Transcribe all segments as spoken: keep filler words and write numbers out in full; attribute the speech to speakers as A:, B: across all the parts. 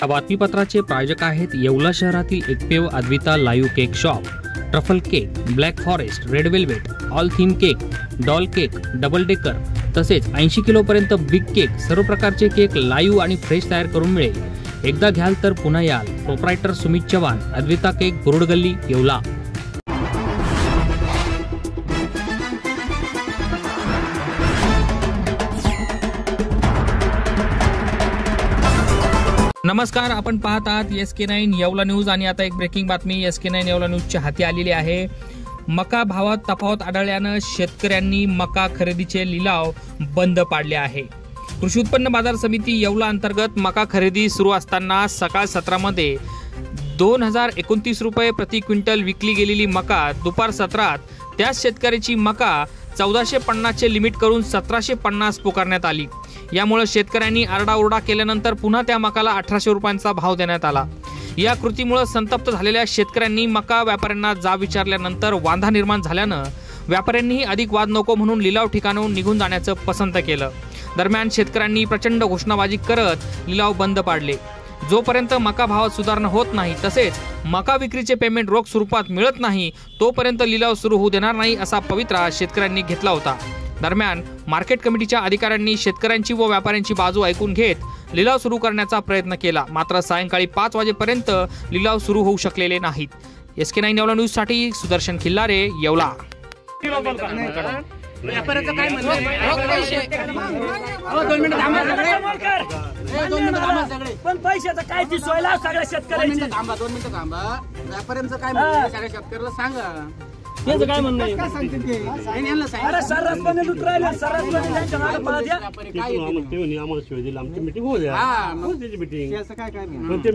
A: या बातमीपत्राचे प्रायोजक आहेत येवला शहरातील एकमेव Advita live cake shop. Truffle cake, black forest, red velvet, all theme cake, doll cake, double decker तसेच ऐंशी किलो पर्यंत बिग केक, सर्व प्रकारचे केक लाईव्ह आणि फ्रेश तयार करून मिळेल। एकदा घ्याल तर पुन्हा याल। Proprietor Sumit Chavan, Advita cake, Burud Galli, Yeola. नमस्कार, आपण पाहत आहात S K nine Yeola news आणि आता एक ब्रेकिंग बातमी एस के नाईन येवला न्यूजच्या हाती आलेली आहे। मका भावात तफावत आढळल्याने शेतकऱ्यांनी मका खरेदीचे लिलाव बंद पाडले आहे। कृषी उत्पन्न बाजार समिती येवला अंतर्गत मका खरेदी सुरू असताना सकाळ सत्रामध्ये दोन हजार एकोणतीस रुपये प्रति क्विंटल विकली गेलेली मका दुपार सत्रात त्याच शेतकऱ्याची मका चौदाशे पन्नासचे लिमिट करून सतराशे पन्नास पुकारण्यात आली। यामुळे शेतकऱ्यांनी आरडाओरडा केल्यानंतर पुन्हा त्या मकाला अठराशे रुपयांचा भाव देण्यात आला। या कृतीमुळे संतप्त झालेल्या शेतकऱ्यांनी मका व्यापाऱ्यांना जाब विचारल्यानंतर वांधा निर्माण झाल्यानं व्यापाऱ्यांनी अधिक वाद नको म्हणून लिलाव ठिकाणाहून निघून जाण्याचं पसंत केलं। दरम्यान शेतकऱ्यांनी प्रचंड घोषणाबाजी करत लिलाव बंद पाडले। जोपर्यंत मका भावात सुधारणा होत नाही तसेच मका विक्रीचे पेमेंट रोख स्वरूपात मिळत नाही तोपर्यंत लिलाव सुरू होऊ देणार नाही असा पवित्रा शेतकऱ्यांनी घेतला होता। दरम्यान मार्केट कमिटीच्या अधिकाऱ्यांनी शेतकऱ्यांची व व्यापाऱ्यांची बाजू ऐकून घेत लिलाव सुरू करण्याचा प्रयत्न केला, मात्र सायंकाळी पाच वाजेपर्यंत लिलाव सुरू होऊ शकलेले नाहीत। S K nine Yeola news साठी सुदर्शन खिल्लारे, येवला।
B: व्यापाऱ्याचं काय म्हणणं आहे? दोन मिनिटं थांबा सगळे, दोन मिनिटं थांबा सगळे।
C: पण पैशाचं काय ती सोयला सगळ्या शेतकऱ्यांची?
B: थांबा दोन मिनिटं थांबा। व्यापाऱ्यांचं काय म्हणणं आहे सगळ्या शेतकऱ्याला सांगा।
C: त्यांचं काय म्हणणं आहे?
B: काय सांगते ते? नाही यांना सांगा।
C: अरे सर्रासपणे लूट राहिले, सर्रासपणे त्यांच्या मागे पळा द्या।
B: व्यापारी काय येते?
D: ते म्हणे आम्हाला शिवाय दिला, आमची मीटिंग होऊ द्या।
B: हा, मग
D: त्याची मीटिंग
B: त्याचं काय काय म्हणणं?
D: पण ते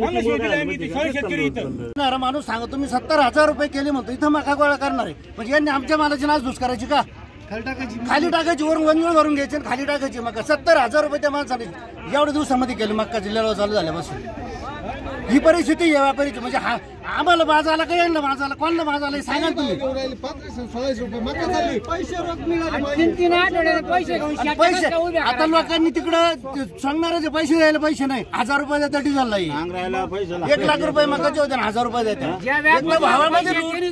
D: मीटिंग
E: ना माणूस सांगा तुम्ही सत्तर हजार रुपये केले म्हणतो इथं मका गोळा करणार आहे म्हणजे यांनी आमच्या मालाची नाश दुस करायची का? खाली टाकायची, वरून वंजळ भरून घ्यायची, खाली टाकायची मका। सत्तर हजार रुपये त्या माणसाने एवढ्या दिवसामध्ये केले मक्का जिल्ह्याला चालू झाल्यापासून। ही परिस्थिती आहे व्यापारीची, म्हणजे हा आम्हाला बाजारला काय यांना बाजारला कोणाला बाजारला सांगा तुम्ही। पैसे आता लोकांनी तिकडं सांगणारे पैसे द्यायला पैसे नाही, हजार रुपये देतात डिझेलला, एक लाख रुपये मकाचे होते हजार रुपये देतात भावामध्ये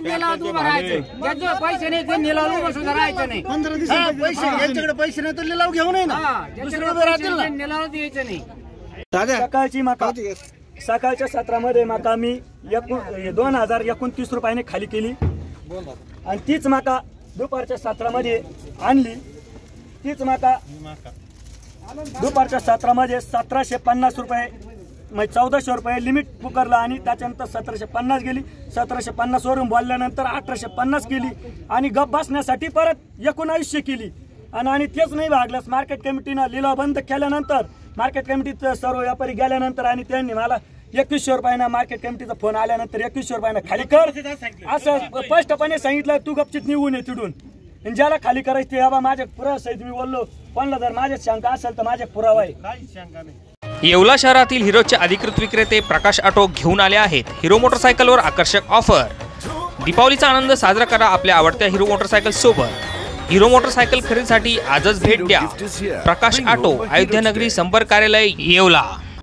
C: पैसे नाही ते निलाव बसून राहायचं नाही।
E: पंधरा दिवस पैसे यांच्याकडे पैसे नाही तर लिलाव घेऊ नये ना, दुसरे उभे राहतील ना।
C: निलाव द्यायचं नाही।
F: सकाळची मका सकाळच्या सत्रामध्ये मका मी दोन हजार एकोणतीस रुपयाने खाली केली आणि तीच मका दुपारच्या सत्रामध्ये आणली। तीच मका दुपारच्या सत्रामध्ये सतराशे पन्नास रुपये म्हणजे चौदाशे रुपये लिमिट पुकारला आणि त्याच्यानंतर सतराशे पन्नास गेली। सतराशे पन्नास वरून बोलल्यानंतर अठराशे पन्नास केली आणि गप बसण्यासाठी परत एकोणावीसशे केली आणि आणि तेच नाही भागल्यास मार्केट कमिटीनं लिलाव बंद केल्यानंतर मार्केट कमिटीत सर्व व्यापारी गेल्यानंतर आणि त्यांनी मला एकवीसशे रुपयानं मार्केट कमिटीचा फोन आल्यानंतर एकवीसशे रुपयानं खाली कर असं स्पष्टपणे सांगितलं। तू गपचित निघून ये तिथून, ज्याला खाली करायचं ते बाबा माझ्या पुरावा सहित मी बोललो, कोणाला जर माझ्यात शंका असेल तर माझ्या पुरावा आहे।
A: येवला शहरातील हिरोचे अधिकृत विक्रेते प्रकाश ऑटो घेऊन आले आहेत हिरो मोटरसायकलवर आकर्षक ऑफर। दीपावलीचा आनंद साजरा करा आपल्या आवडत्या हिरो मोटरसायकल सोबत। हिरो मोटरसायकल खरेदीसाठी आजच भेट द्या प्रकाश ऑटो, अयोध्या नगरी, संपर्क कार्यालय, येवला।